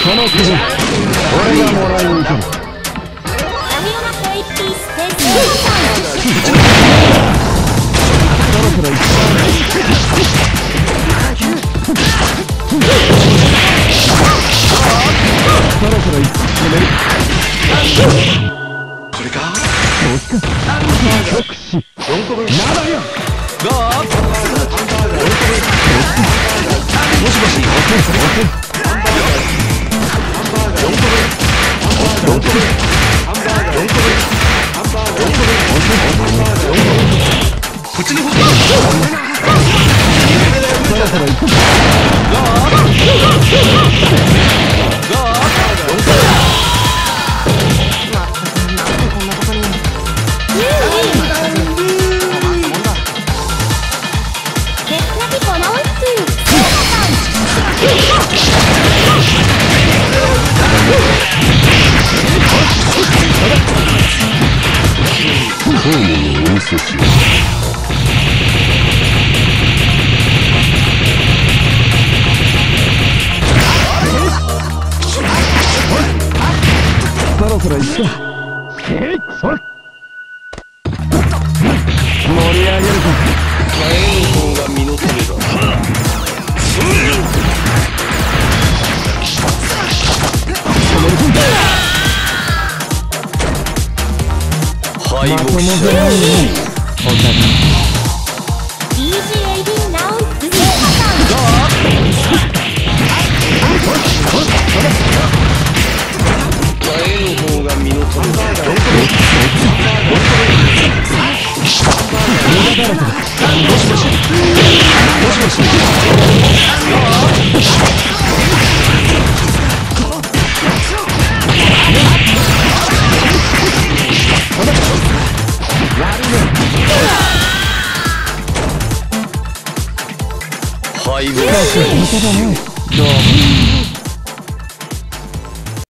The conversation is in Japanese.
の傷俺がもらいに行く。そろそろ行く。そろそろ行く。 これか。 どうしか。極死。まだや。 がもしもし。こっちの方だ。 そろそろ行く。 ホームのお見せしよう。 そろそろ行くか。それ盛り上げるか。 火炎砲が身のためだ。敗北者。 お互い。 火炎砲が身のためだ。敗北者。 どうも。